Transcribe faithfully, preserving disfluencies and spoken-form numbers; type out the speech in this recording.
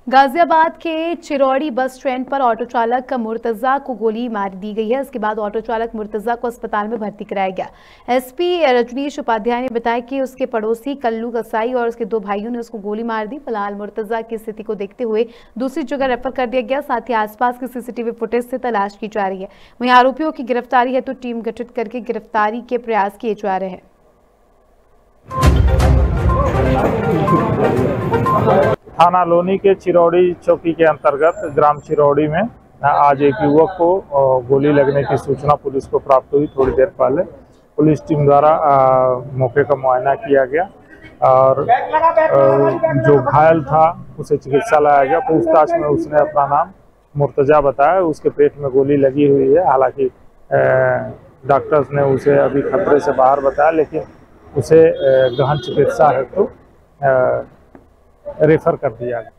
गाजियाबाद के Chiraudi bus stand पर auto चालक मुर्तजा को गोली मार दी गई है। इसके बाद ऑटो चालक मुर्तजा को अस्पताल में भर्ती कराया गया। एसपी रजनीश उपाध्याय ने बताया कि उसके पड़ोसी कल्लू कसाई और उसके दो भाइयों ने उसको गोली मार दी। फिलहाल मुर्तजा की स्थिति को देखते हुए दूसरी जगह रेफर कर दिया गया। साथ ही आसपास की सीसीटीवी फुटेज से तलाश की जा रही है। वहीं आरोपियों की गिरफ्तारी है तो टीम गठित करके गिरफ्तारी के प्रयास किए जा रहे हैं। थाना लोनी के चिरौड़ी चौकी के अंतर्गत ग्राम चिरौड़ी में आज एक युवक को गोली लगने की सूचना पुलिस को प्राप्त हुई। थोड़ी देर पहले पुलिस टीम द्वारा मौके का मुआयना किया गया और जो घायल था उसे चिकित्सा लाया गया। पूछताछ में उसने अपना नाम मुर्तजा बताया। उसके पेट में गोली लगी हुई है। हालांकि डॉक्टर्स ने उसे अभी खतरे से बाहर बताया, लेकिन उसे गहन चिकित्सा है तो रेफर कर दिया गया।